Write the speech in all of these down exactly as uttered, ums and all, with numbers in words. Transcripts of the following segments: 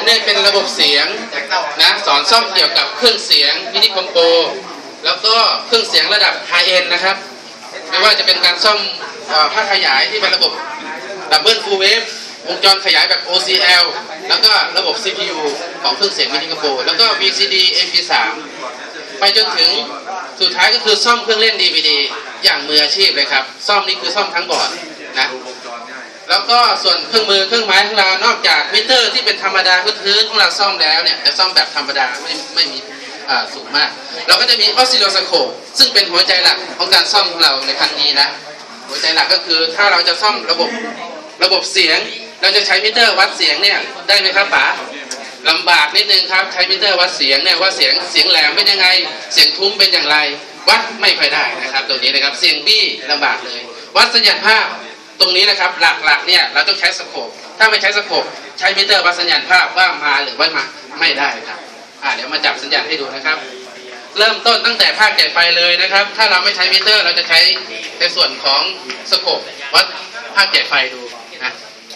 เนี่ยเป็นระบบเสียงนะสอนซ่อมเกี่ยวกับเครื่องเสียงมินิคอมโปแล้วก็เครื่องเสียงระดับไฮเอ็นนะครับไม่ว่าจะเป็นการซ่อมภาคขยายที่เป็นระบบดับเบิลฟูลเวฟวงจรขยายแบบ โอ ซี แอล แล้วก็ระบบ ซี พี ยู ของเครื่องเสียงมินิคอมโปแล้วก็ วี ซี ดี เอ็ม พี สาม ไปจนถึงสุดท้ายก็คือซ่อมเครื่องเล่น ดี วี ดี อย่างมืออาชีพเลยครับซ่อมนี่คือซ่อมทั้งบอร์ดนะแล้วก็ส่วนเครื่องมือเครื่องไม้ของเรานอกจากมิเตอร์ที่เป็นธรรมดาพื้นๆของเราซ่อมแล้วเนี่ยจะซ่อมแบบธรรมดาไม่ไม่มีสูงมากเราก็จะมีออสซิลโลสโคปซึ่งเป็นหัวใจหลักของการซ่อมของเราในครั้งนี้นะหัวใจหลักก็คือถ้าเราจะซ่อมระบบระบบเสียงเราจะใช้มิเตอร์วัดเสียงเนี่ยได้ไหมครับป๋าลำบากนิดนึงครับใช้มิเตอร์วัดเสียงเนี่ยว่าเสียงเสียงแหลมเป็นยังไงเสียงทุ้มเป็นอย่างไรวัดไม่ค่อยได้นะครับตรงนี้นะครับเสียงบี้ลำบากเลยวัดสัญญาณภาพตรงนี้นะครับหลักๆเนี่ยเราต้องใช้สโคปถ้าไม่ใช้สโคปใช้มิเตอร์วัดสัญญาณภาพว่ามาหรือไม่มาไม่ได้ครับอ่าเดี๋ยวมาจับสัญญาณให้ดูนะครับเริ่มต้นตั้งแต่ภาคแกะไฟเลยนะครับถ้าเราไม่ใช้มิเตอร์เราจะใช้ในส่วนของสโคปวัดภาคแกะไฟดูนะ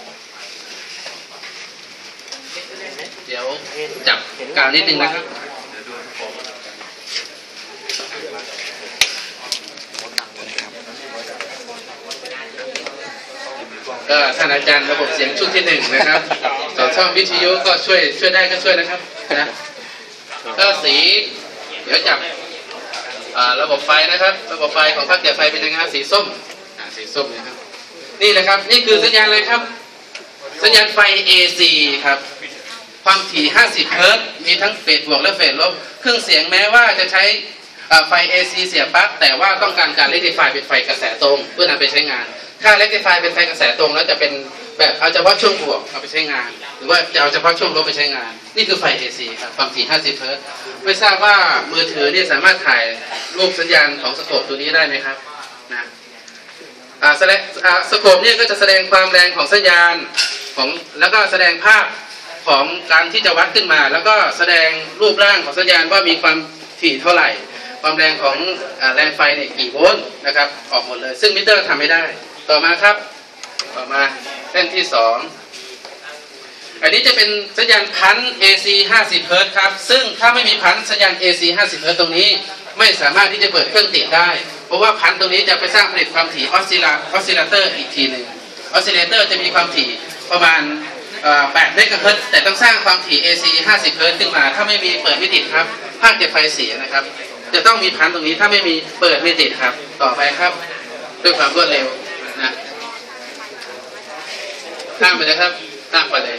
เดี๋ยวจับกาวนิดนึงนะครับก็ท่านอาจารย์ระบบเสียงชุดที่หนึ่งนะครับสอนซ่อมวิทยุก็ช่วยช่วยได้ก็ช่วยนะครับนะก็สีเดี๋ยวจับระบบไฟนะครับระบบไฟของภาคแกะไฟเป็นยังไงสีส้มสีส้มนะครับนี่นะครับนี่คือสัญญาณอะไรครับสัญญาณไฟ เอ ซี ครับความถี่ห้าสิบเฮิร์ตซ์มีทั้งเฟสบวกและเฟสลบเครื่องเสียงแม้ว่าจะใช้ไฟ เอ ซี เสียบปลั๊กแต่ว่าต้องการการเรคติฟายเป็นไฟกระแสตรงเพื่อนำไปใช้งานถ้าเรคติฟายเป็นไฟกระแสตรงแล้วจะเป็นแบบเอาเฉพาะช่วงบวกเอาไปใช้งานหรือว่าจะเอาเฉพาะช่วงลบไปใช้งานนี่คือไฟ เอ ซี ครับความถี่ห้าสิบเฮิร์ตซ์ไม่ทราบว่ามือถือเนี่ยสามารถถ่ายรูปสัญญาณของสโคปตัวนี้ได้ไหมครับนะสโคปเนี่ยก็จะแสดงความแรงของสัญญาณของแล้วก็แสดงภาพของการที่จะวัดขึ้นมาแล้วก็แสดงรูปร่างของสัญญาณว่ามีความถี่เท่าไหร่ความแรงของแรงไฟเนี่ยกี่โวลต์นะครับออกหมดเลยซึ่งมิเตอร์ทำไม่ได้ต่อมาครับต่อมาเส้นที่สองอันนี้จะเป็นสัญญาณพัน เอ ซี ห้าสิบเฮิร์ตซ์ครับซึ่งถ้าไม่มีพันสัญญาณ เอ ซี ห้าสิบเฮิร์ตซ์ตรงนี้ไม่สามารถที่จะเปิดเครื่องติดได้เพราะว่าพันตรงนี้จะไปสร้างผลิตความถี่ออสซิลลาออสซิลเลเตอร์อีกทีหนึ่งออสซิลเลเตอร์จะมีความถี่ประมาณแปดเมกะเฮิรตซ์แต่ต้องสร้างความถี่ เอ ซี ห้าสิบเฮิร์ตซ์ขึ้นมาถ้าไม่มีเปิดไม่ติดครับภาคเก็บไฟเสียนะครับจะต้องมีพันตรงนี้ถ้าไม่มีเปิดไม่ติดครับต่อไปครับด้วยความรวดเร็วนะข้ามไปเลยครับข้ามไปเลย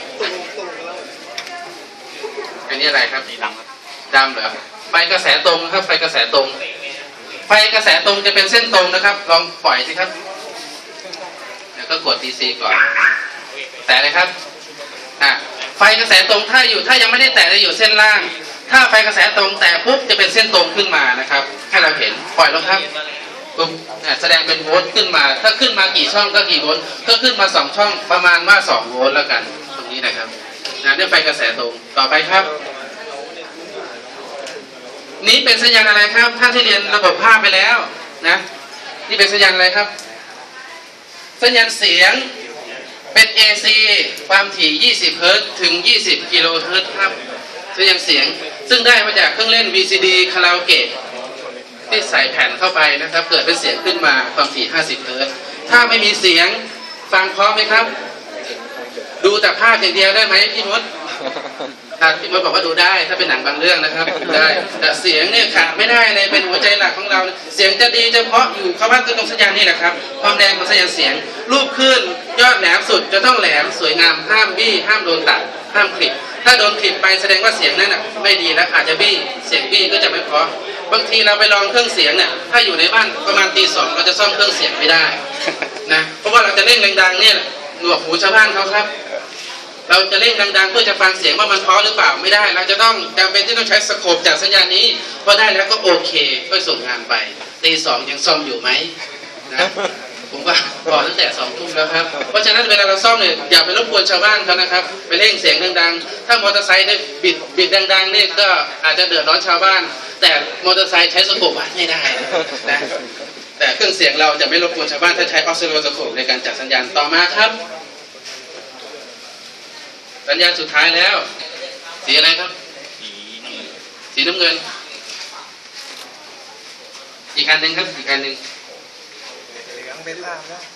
อันนี้อะไรครับดำดำเหรอไฟกระแสตรงครับไฟกระแสตรงไฟกระแสตรงจะเป็นเส้นตรงนะครับลองปล่อยสิครับแล้วก็กด ดี ซี ก่อนแต่เลยครับอ่ะไฟกระแสตรงถ้าอยู่ถ้ายังไม่ได้แตะจะอยู่เส้นล่างถ้าไฟกระแสตรงแตะปุ๊บจะเป็นเส้นตรงขึ้นมานะครับให้เราเห็นปล่อยแล้วครับปุ๊บแสดงเป็นโวลต์ขึ้นมาถ้าขึ้นมากี่ช่องก็กี่โวลต์ก็ขึ้นมาสองช่องประมาณว่าสองโวลต์แล้วกันตรงนี้นะครับนะด้วยไฟกระแสตรงต่อไปครับนี้เป็นสัญญาณอะไรครับท่านที่เรียนระบบภาพไปแล้วนะนี่เป็นสัญญาณอะไรครับสัญญาณเสียงเป็น เอ ซี ความถี่ยี่สิบเฮิร์ตซ์ถึงยี่สิบกิโลเฮิรตซ์ครับสัญญาณเสียงซึ่งได้มาจากเครื่องเล่น วี ซี ดี คาราโอเกะที่ใส่แผ่นเข้าไปนะครับเกิดเป็นเสียงขึ้นมาความถี่ห้าสิบเฮิร์ตซ์ถ้าไม่มีเสียงฟังเพราะไหมครับดูแต่ภาพอย่างเดียวได้ไหมพี่มดพี่มดบอกว่าดูได้ถ้าเป็นหนังบางเรื่องนะครับได้แต่เสียงเนี่ยขาดไม่ได้เลยเป็นหัวใจหลักของเราเสียงจะดีจะเพราะอยู่คำว่าตรงสัญญาณนี่แหละครับความแรงของสัญญาณเสียงรูปขึ้นยอดแหลมสุดจะต้องแหลมสวยงามห้ามบี้ห้ามโดนตัดห้ามคลิปถ้าโดนคลิปไปแสดงว่าเสียงนั้นไม่ดีแล้วอาจจะบี้เสียงบี้ก็จะไม่เพราะบางทีเราไปลองเครื่องเสียงเนี่ยถ้าอยู่ในบ้านประมาณตีสองเราจะซ่อมเครื่องเสียงไม่ได้นะเพราะว่าเราจะเล่นดังๆเนี่ยหนวกหูชาวบ้านเขาครับเราจะเล่นดังๆเพื่อจะฟังเสียงว่ามันเพราะหรือเปล่าไม่ได้เราจะต้องจำเป็นที่ต้องใช้สโคปจากสัญญาณนี้พอได้แล้วก็โอเคก็ส่งงานไปตีสองยังซ่อมอยู่ไหมนะผมว่าพอตั้งแต่สองทุ่มแล้วครับเพราะฉะนั้นเวลาเราซ่อมเนี่ยอย่าไปรบกวนชาวบ้านเขานะครับไปเร่งเสียงดังๆถ้ามอเตอร์ไซค์ได้บิดบิดดังๆนี่ก็อาจจะเดือดร้อนชาวบ้านแต่มอเตอร์ไซค์ใช้สโคปวัดไม่ได้นะแต่เครื่องเสียงเราจะไม่รบกวนชาวบ้านถ้าใช้ออสซิลโลสโคปในการจับสัญญาณต่อมาครับสัญญาณสุดท้ายแล้วสีอะไรครับสีน้ำเงินอีกอันหนึ่งครับอีกอันหนึ่งเหลืองเป็นภาพแล้ว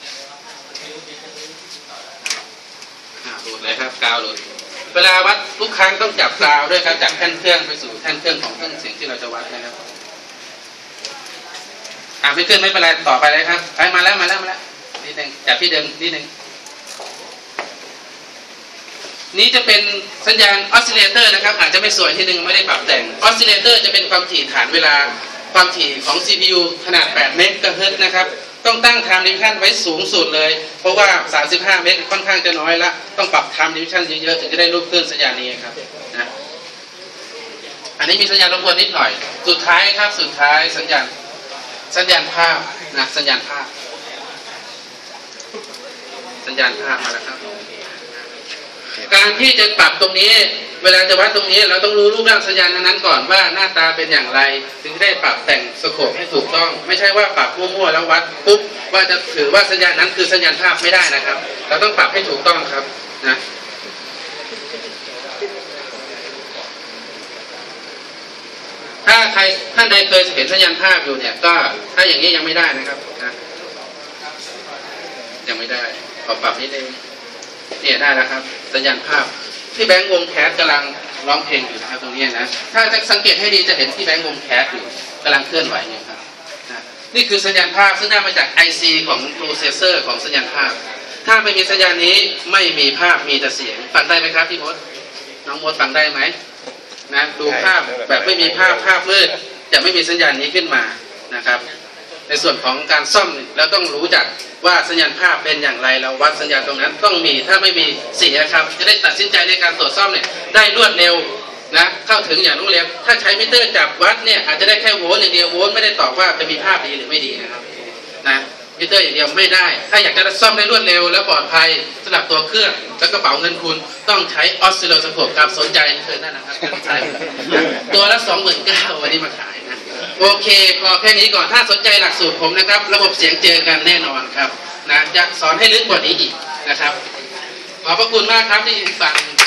หลุดเลยครับกาวหลุดเวลาวัดทุกครั้งต้องจับกาวด้วยครับจากแท่นเครื่องไปสู่แท่นเครื่องของเครื่องเสียงที่เราจะวัดนะครับอ่าไม่ขึ้นไม่เป็นไรต่อไปเลยครับไปมาแล้วมาแล้วมาแล้วนิดนึงจากที่เดิมนิดนึงนี้จะเป็นสัญญาณออสซิเลเตอร์นะครับอาจจะไม่สวยที่หนึ่งไม่ได้ปรับแต่งออสซิเลเตอร์จะเป็นความถี่ฐานเวลาความถี่ของ ซี พี ยู ขนาดแปดเมกะเฮิรตซ์นะครับต้องตั้ง time division ไว้สูงสุดเลยเพราะว่าสามสิบห้าเมกค่อนข้างจะน้อยละต้องปรับ time division เยอะๆถึงจะได้รูปคลื่นสัญญาณนี้ครับนะอันนี้มีสัญญาณรบกวนนิดหน่อยสุดท้ายครับสุดท้ายสัญญาณสัญญาณภาพนะสัญญาณภาพสัญญาณภาพมาแล้วครับการที่จะปรับตรงนี้เวลาจะวัดตรงนี้เราต้องรู้รูปร่างสัญญาณนั้นก่อนว่าหน้าตาเป็นอย่างไรถึงจะได้ปรับแต่งสโคปให้ถูกต้องไม่ใช่ว่าปรับมั่วๆแล้ววัดปุ๊บว่าจะถือว่าสัญญาณนั้นคือสัญญาณภาพไม่ได้นะครับเราต้องปรับให้ถูกต้องครับนะถ้าใครท่านใดเคยเห็นสัญญาณภาพอยู่เนี่ยก็ถ้าอย่างนี้ยังไม่ได้นะครับนะยังไม่ได้ขอปรับนิดนึงเนี่ยได้แล้วครับสัญญาณภาพที่แบงค์วงแคสกำลังร้องเพลงอยู่นะครับตรงนี้นะถ้าจะสังเกตให้ดีจะเห็นที่แบงค์วงแคสอยู่กำลังเคลื่อนไหวอยู่ครับนะนี่คือสัญญาณภาพซึ่งได้มาจาก ไอ ซี ของโปรเซสเซอร์ของสัญญาณภาพถ้าไม่มีสัญญาณนี้ไม่มีภาพมีแต่เสียงฟังได้ไหมครับพี่มดน้องมดฟังได้ไหมนะดูภาพแบบไม่มีภาพภาพมืดจะไม่มีสัญญาณนี้ขึ้นมานะครับในส่วนของการซ่อมเราต้องรู้จักว่าสัญญาณภาพเป็นอย่างไรเราวัดสัญญาณตรงนั้นต้องมีถ้าไม่มีเสียครับจะได้ตัดสินใจในการตรวจซ่อมเนี่ยได้รวดเร็วนะเข้าถึงอย่างรวดเร็วถ้าใช้มิเตอร์จับวัดเนี่ยอาจจะได้แค่โวลต์อย่างเดียวโวลต์ไม่ได้ตอบว่าจะมีภาพดีหรือไม่ดีนะครับนะมิเตอร์อย่างเดียวไม่ได้ถ้าอยากจะซ่อมได้รวดเร็วและปลอดภัยสำหรับตัวเครื่องและกระเป๋าเงินคุณต้องใช้ออสซิลโลสโคปครับสนใจเชิญได้นะครับตัวละสองหมื่นเก้าวันนี้มาขายนะโอเคพอแค่นี้ก่อนถ้าสนใจหลักสูตรผมนะครับระบบเสียงเจอกันแน่นอนครับนะจะสอนให้ลึกกว่านี้อีกนะครับขอบพระคุณมากครับที่ฟัง